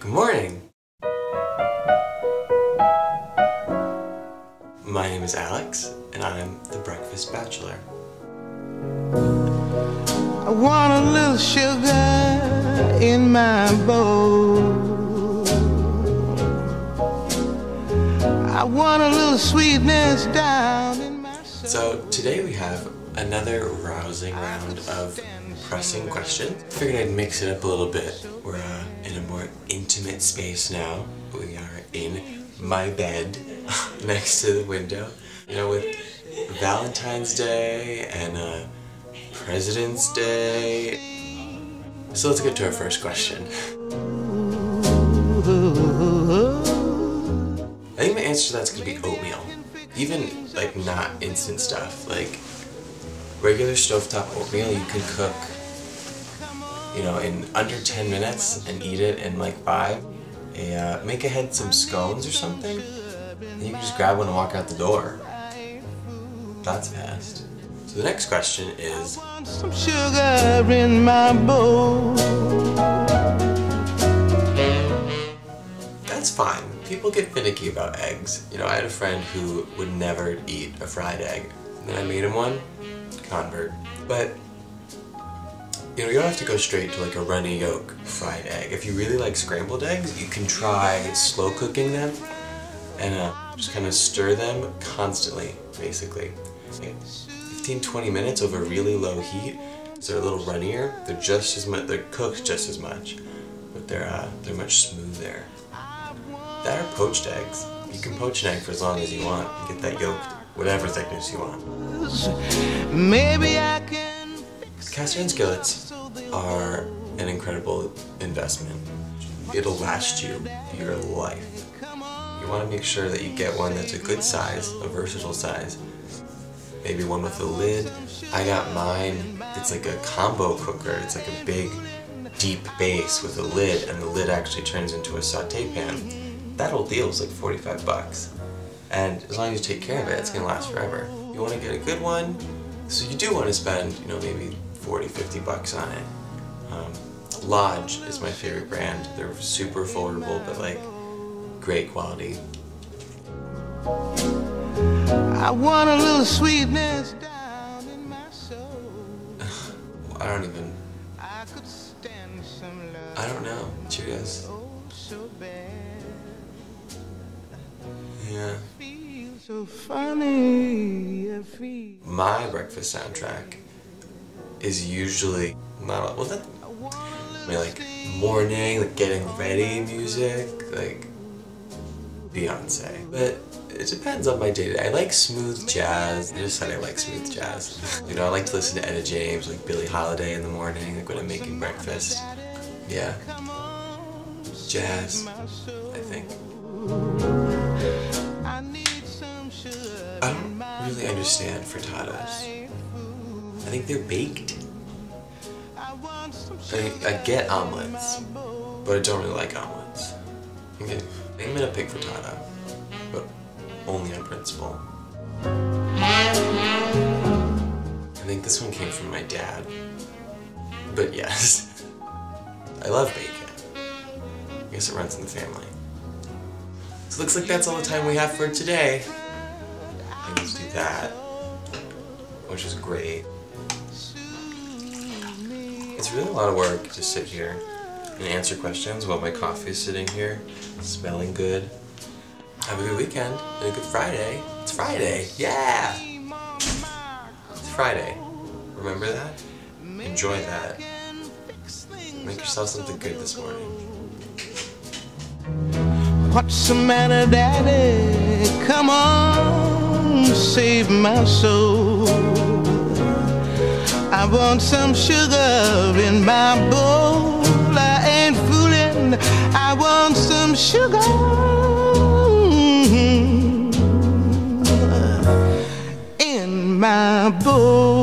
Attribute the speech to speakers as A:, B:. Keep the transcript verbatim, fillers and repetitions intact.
A: Good morning! My name is Alex, and I'm the Breakfast Bachelor.
B: I want a little sugar in my bowl. I want a little sweetness down in my soul.
A: So today we have another rousing round of pressing questions. Figured I'd mix it up a little bit. We're uh, in a more intimate space now. We are in my bed next to the window. You know, with Valentine's Day and uh, President's Day. So let's get to our first question. I think my answer to that's gonna be oatmeal. Even like not instant stuff, like regular stovetop oatmeal you can cook, you know, in under ten minutes and eat it in like five. A, uh, make ahead some scones or something, and you can just grab one and walk out the door. That's fast. So the next question is,
B: I want some sugar in my bowl.
A: That's fine. People get finicky about eggs. You know, I had a friend who would never eat a fried egg. And then I made him one. Convert. But, you know, you don't have to go straight to like a runny yolk fried egg. If you really like scrambled eggs, you can try slow cooking them and uh, just kind of stir them constantly, basically. fifteen to twenty minutes over really low heat. So they're a little runnier. They're just as much, they're cooked just as much, but they're, uh, they're much smoother. That are poached eggs. You can poach an egg for as long as you want and get that yolk whatever thickness you want.
B: Maybe I can.
A: Cast iron skillets are an incredible investment. It'll last you your life. You want to make sure that you get one that's a good size, a versatile size. Maybe one with a lid. I got mine, it's like a combo cooker. It's like a big, deep base with a lid, and the lid actually turns into a saute pan. That whole deal is like forty-five bucks. And as long as you take care of it, it's gonna last forever. You wanna get a good one, so you do wanna spend, you know, maybe forty, fifty bucks on it. Um, Lodge is my favorite brand. They're super affordable, but like, great quality.
B: I want a little sweetness down in my soul.
A: I don't even,
B: I could stand some love.
A: I don't know. Cheerios.
B: Oh, so bad.
A: Yeah.
B: Feels so funny. I feel.
A: My breakfast soundtrack is usually not, well that, I mean like morning, like getting ready music, like Beyonce. But it depends on my day-to-day. I like smooth jazz. I just said I like smooth jazz. You know, I like to listen to Etta James, like Billie Holiday in the morning, like when I'm making breakfast. Yeah. Jazz, I think. I don't really understand frittatas. I think they're baked. I, mean, I get omelets, but I don't really like omelets. Okay. I'm gonna pick frittata, but only on principle. I think this one came from my dad, but yes, I love bacon. I guess it runs in the family. So looks like that's all the time we have for today. I just do that, which is great. It's really a lot of work to sit here and answer questions while my coffee is sitting here, smelling good. Have a good weekend and a good Friday. It's Friday, yeah! It's Friday. Remember that? Enjoy that. Make yourself something good this morning.
B: What's the matter, Daddy? Come on, save my soul. I want some sugar in my bowl. I ain't fooling. I want some sugar in my bowl.